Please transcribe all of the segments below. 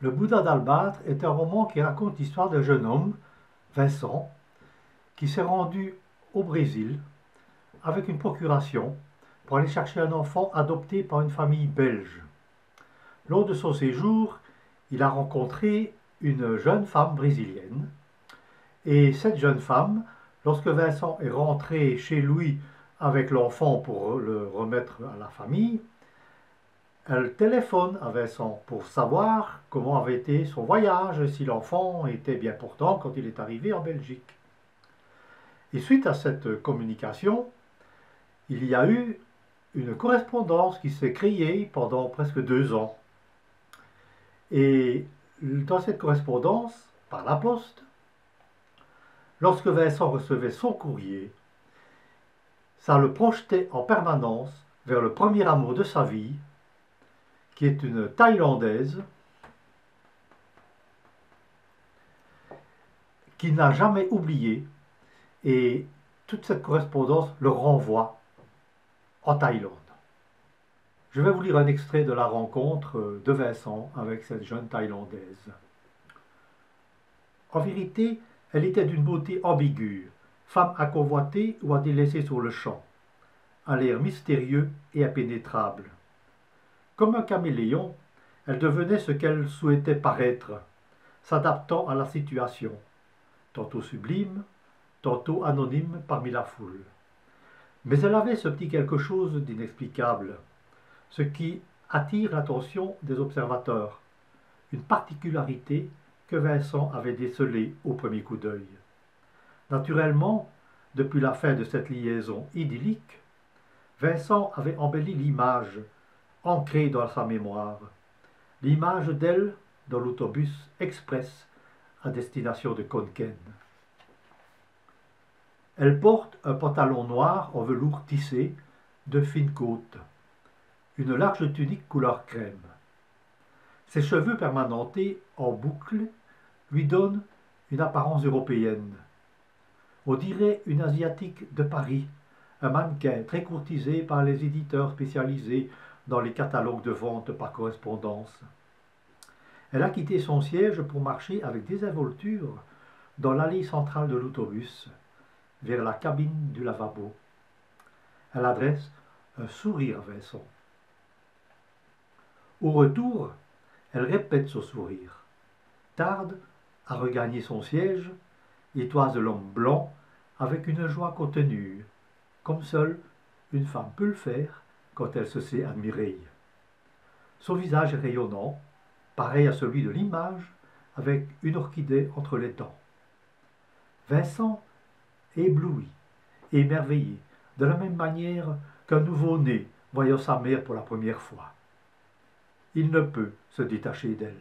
Le Bouddha d'Albâtre est un roman qui raconte l'histoire d'un jeune homme, Vincent, qui s'est rendu au Brésil avec une procuration pour aller chercher un enfant adopté par une famille belge. Lors de son séjour, il a rencontré une jeune femme brésilienne et cette jeune femme, lorsque Vincent est rentré chez lui avec l'enfant pour le remettre à la famille, elle téléphone à Vincent pour savoir comment avait été son voyage, si l'enfant était bien portant quand il est arrivé en Belgique. Et suite à cette communication, il y a eu une correspondance qui s'est créée pendant presque 2 ans. Et dans cette correspondance, par la poste, lorsque Vincent recevait son courrier, ça le projetait en permanence vers le premier amour de sa vie, qui est une Thaïlandaise qu'il n'a jamais oublié, et toute cette correspondance le renvoie en Thaïlande. Je vais vous lire un extrait de la rencontre de Vincent avec cette jeune Thaïlandaise. En vérité, elle était d'une beauté ambiguë, femme à convoiter ou à délaisser sur le champ, à l'air mystérieux et impénétrable. Comme un caméléon, elle devenait ce qu'elle souhaitait paraître, s'adaptant à la situation, tantôt sublime, tantôt anonyme parmi la foule. Mais elle avait ce petit quelque chose d'inexplicable, ce qui attire l'attention des observateurs, une particularité que Vincent avait décelée au premier coup d'œil. Naturellement, depuis la fin de cette liaison idyllique, Vincent avait embelli l'image, ancrée dans sa mémoire, l'image d'elle dans l'autobus express à destination de Khon Kaen. Elle porte un pantalon noir en velours tissé, de fine côte, une large tunique couleur crème. Ses cheveux permanentés en boucle lui donnent une apparence européenne. On dirait une asiatique de Paris, un mannequin très courtisé par les éditeurs spécialisés dans les catalogues de vente par correspondance. Elle a quitté son siège pour marcher avec désinvolture dans l'allée centrale de l'autobus, vers la cabine du lavabo. Elle adresse un sourire à Vincent. Au retour, elle répète ce sourire, tarde à regagner son siège et toise l'homme blanc avec une joie contenue, comme seule une femme peut le faire quand elle se sait admirée. Son visage est rayonnant, pareil à celui de l'image, avec une orchidée entre les dents. Vincent est ébloui, émerveillé, de la même manière qu'un nouveau-né voyant sa mère pour la première fois. Il ne peut se détacher d'elle.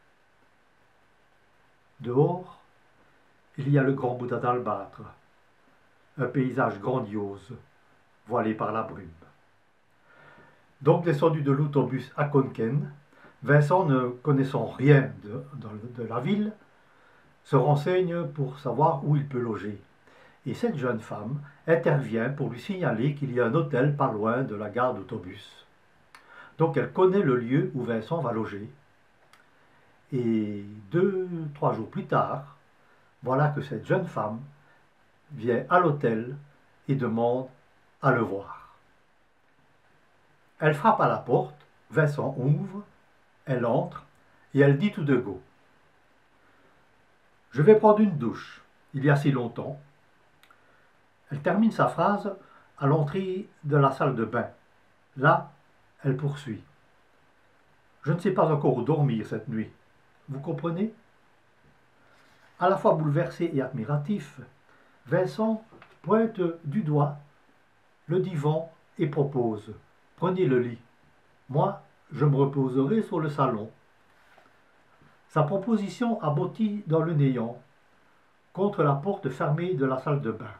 Dehors, il y a le grand Bouddha d'Albâtre, un paysage grandiose, voilé par la brume. Donc descendu de l'autobus à Khon Kaen, Vincent, ne connaissant rien de la ville, se renseigne pour savoir où il peut loger. Et cette jeune femme intervient pour lui signaler qu'il y a un hôtel pas loin de la gare d'autobus. Donc elle connaît le lieu où Vincent va loger. Et 2-3 jours plus tard, voilà que cette jeune femme vient à l'hôtel et demande à le voir. Elle frappe à la porte, Vincent ouvre, elle entre et elle dit tout de go: « Je vais prendre une douche, il y a si longtemps. » Elle termine sa phrase à l'entrée de la salle de bain. Là, elle poursuit: « Je ne sais pas encore où dormir cette nuit. Vous comprenez ?» À la fois bouleversé et admiratif, Vincent pointe du doigt le divan et propose: « Prenez le lit. Moi, je me reposerai sur le salon. » Sa proposition aboutit dans le néant, contre la porte fermée de la salle de bain.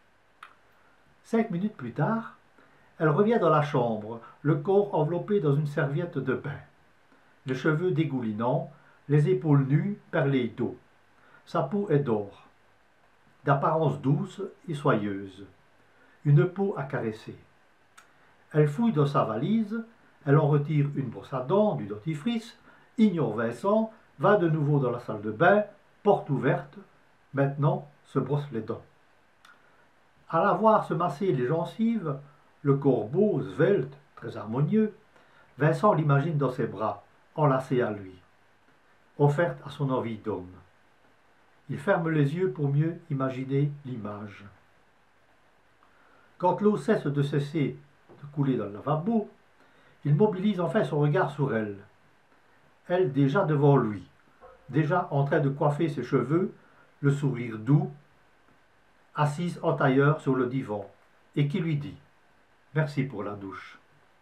5 minutes plus tard, elle revient dans la chambre, le corps enveloppé dans une serviette de bain, les cheveux dégoulinants, les épaules nues, perlées d'eau. Sa peau est d'or, d'apparence douce et soyeuse, une peau à caresser. Elle fouille dans sa valise, elle en retire une brosse à dents, du dentifrice, ignore Vincent va de nouveau dans la salle de bain, porte ouverte, maintenant se brosse les dents. À la voir se masser les gencives, le corps beau, svelte, très harmonieux, Vincent l'imagine dans ses bras, enlacé à lui, offerte à son envie d'homme. Il ferme les yeux pour mieux imaginer l'image. Quand l'eau cesse de couler dans le lavabo, il mobilise enfin son regard sur elle. Elle déjà devant lui, déjà en train de coiffer ses cheveux, le sourire doux, assise en tailleur sur le divan, et qui lui dit « Merci pour la douche ».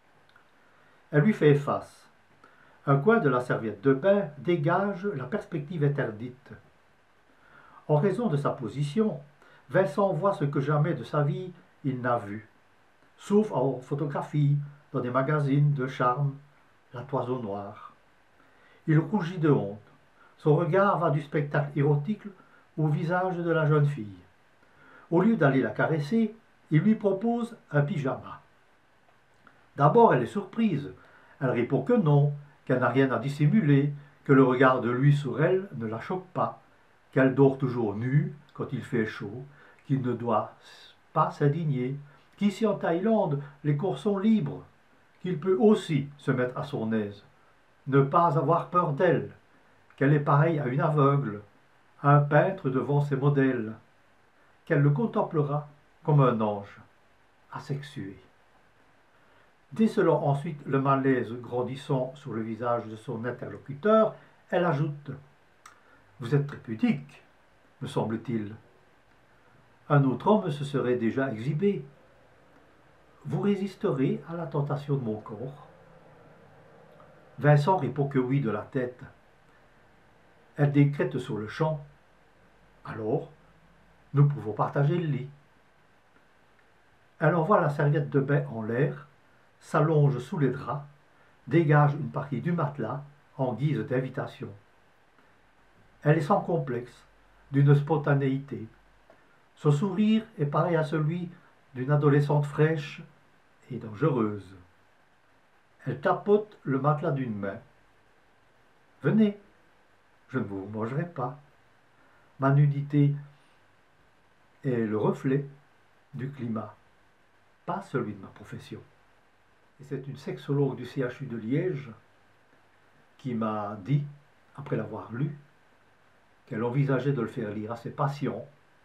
Elle lui fait face. Un coin de la serviette de bain dégage la perspective interdite. En raison de sa position, Vincent voit ce que jamais de sa vie il n'a vu, sauf en photographie, dans des magazines de charme, la toison noire. Il rougit de honte. Son regard va du spectacle érotique au visage de la jeune fille. Au lieu d'aller la caresser, il lui propose un pyjama. D'abord, elle est surprise. Elle répond que non, qu'elle n'a rien à dissimuler, que le regard de lui sur elle ne la choque pas, qu'elle dort toujours nue quand il fait chaud, qu'il ne doit pas s'indigner, qu'ici en Thaïlande, les cours sont libres, qu'il peut aussi se mettre à son aise, ne pas avoir peur d'elle, qu'elle est pareille à une aveugle, à un peintre devant ses modèles, qu'elle le contemplera comme un ange, asexué. Décelant ensuite le malaise grandissant sur le visage de son interlocuteur, elle ajoute « Vous êtes très pudique, me semble-t-il. Un autre homme se serait déjà exhibé. Vous résisterez à la tentation de mon corps ?» Vincent répond que oui de la tête. Elle décrète sur le champ « Alors, nous pouvons partager le lit. » Elle envoie la serviette de bain en l'air, s'allonge sous les draps, dégage une partie du matelas en guise d'invitation. Elle est sans complexe, d'une spontanéité. Son sourire est pareil à celui d'une adolescente fraîche et dangereuse. Elle tapote le matelas d'une main. « Venez, je ne vous mangerai pas. Ma nudité est le reflet du climat, pas celui de ma profession. » Et c'est une sexologue du CHU de Liège qui m'a dit, après l'avoir lu, qu'elle envisageait de le faire lire à ses patients,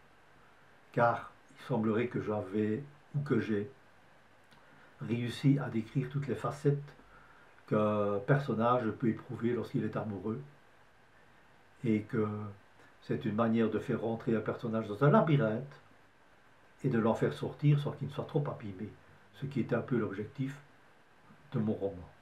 car il semblerait que j'avais ou que j'ai réussi à décrire toutes les facettes qu'un personnage peut éprouver lorsqu'il est amoureux, et que c'est une manière de faire rentrer un personnage dans un labyrinthe et de l'en faire sortir sans qu'il ne soit trop abîmé, ce qui est un peu l'objectif de mon roman.